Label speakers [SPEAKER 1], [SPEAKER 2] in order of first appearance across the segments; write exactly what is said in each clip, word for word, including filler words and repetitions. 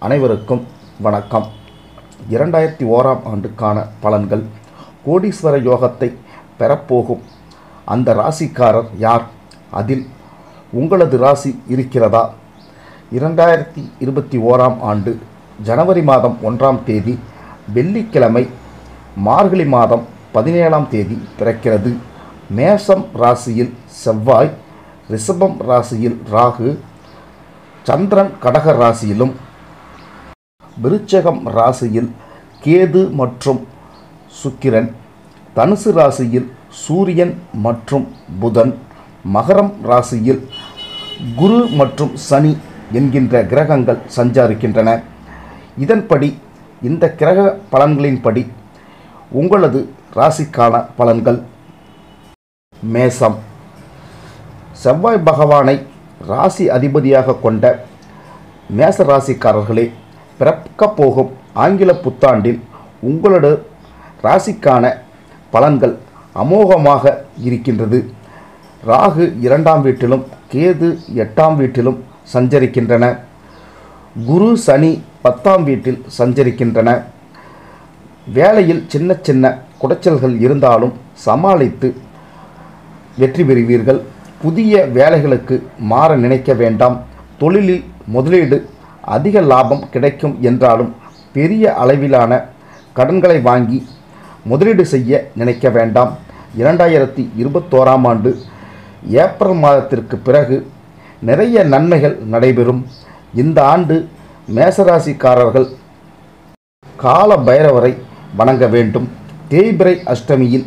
[SPEAKER 1] அனைவருக்கும் வணக்கம். இரண்டாயிரத்தி ஓராம் ஆண்டுக்கான பலன்கள். கோடீஸ்வர யோகத்தை பெறப்போகும் அந்த ராசிக்காரர் யார்? அதில் உங்களது ராசி இருக்கிறதா? இரண்டாயிரத்தி இருபத்தி ஓராம் ஆண்டு ஜனவரி மாதம் ஒன்றாம் தேதி வெள்ளிக்கிழமை மார்கழி மாதம் பதினேழாம் தேதி பிறக்கிறது. மேஷம் ராசியில் செவ்வாய், ரிஷபம் ராசியில் ராகு, சந்திரன் கடக ராசியிலும், விருச்சகம் ராசியில் கேது மற்றும் சுக்கிரன், தனுசு ராசியில் சூரியன் மற்றும் புதன், மகரம் ராசியில் குரு மற்றும் சனி என்கின்ற கிரகங்கள் சஞ்சாரிக்கின்றன. இதன்படி இந்த கிரக பலன்களின்படி உங்களது ராசிக்கான பலன்கள். மேசம். செவ்வாய் பகவானை ராசி அதிபதியாக கொண்ட மேச ராசிக்காரர்களே, பிறக்கப் போகும் ஆங்கில புத்தாண்டில் உங்களோட ராசிக்கான பலன்கள் அமோகமாக இருக்கின்றது. ராகு இரண்டாம் வீட்டிலும் கேது எட்டாம் வீட்டிலும் சஞ்சரிக்கின்றன. குரு சனி பத்தாம் வீட்டில் சஞ்சரிக்கின்றன. வேலையில் சின்ன சின்ன குடைச்சல்கள் இருந்தாலும் சமாளித்து வெற்றி பெறுவீர்கள். புதிய வேலைகளுக்கு மாற நினைக்க வேண்டாம். தொழிலில் முதலீடு அதிக லாபம் கிடைக்கும் என்றாலும் பெரிய அளவிலான கடன்களை வாங்கி முதலீடு செய்ய நினைக்க வேண்டாம். இரண்டாயிரத்தி இருபத்தோராம் ஆண்டு ஏப்ரல் மாதத்திற்கு பிறகு நிறைய நன்மைகள் நடைபெறும். இந்த ஆண்டு மேசராசிக்காரர்கள் கால பைரவரை வணங்க வேண்டும். தேய்பிறை அஷ்டமியில்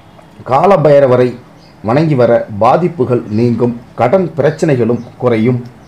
[SPEAKER 1] கால பைரவரை வணங்கி வர பாதிப்புகள் நீங்கும், கடன் பிரச்சனைகளும் குறையும்.